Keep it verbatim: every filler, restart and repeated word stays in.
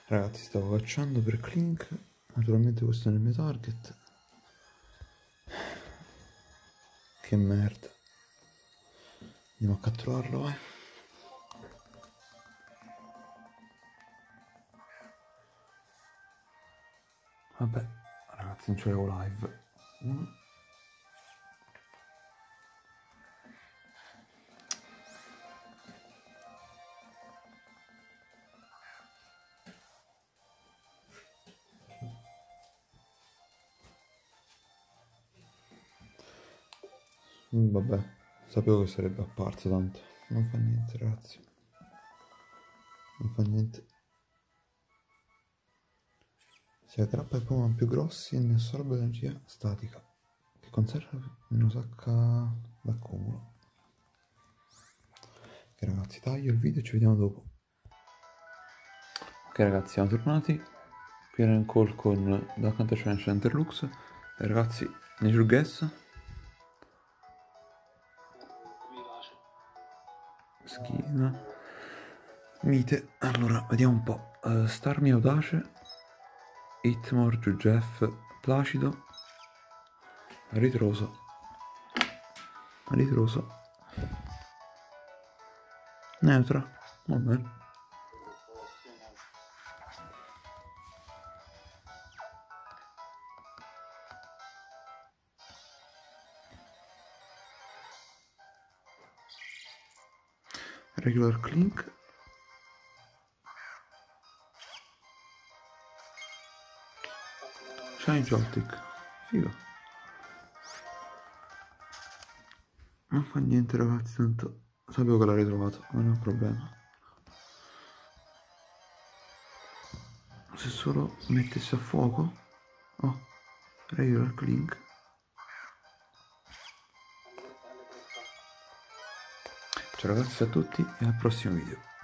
Ragazzi, stavo cacciando per Clink. Naturalmente questo è il mio target. Che merda. Andiamo a catturarlo, eh. Vabbè, ragazzi, non ce l'avevo live. Mm. Vabbè, sapevo che sarebbe apparso tanto. Non fa niente, ragazzi. Non fa niente. Si aggrappa ai Pokémon più grossi e ne assorbe l'energia statica, che conserva meno sacca d'accumulo. Ok ragazzi, taglio il video e ci vediamo dopo. Ok ragazzi, siamo tornati. Qui ero in call con da accanto c'è Center Lux. E ragazzi, Nature Guess. Schina. Mite. Allora, vediamo un po'. Uh, Starmie Audace. Hitmore, Giugeff, Placido. Ritroso. Ritroso. Neutra. Va bene. Regular Clink. Shiny Joltik. Figo. Non fa niente ragazzi, tanto sapevo che l'ha ritrovato, non è un problema. Se solo mettesse a fuoco. Oh, regular Clink. Ciao ragazzi a tutti e al prossimo video.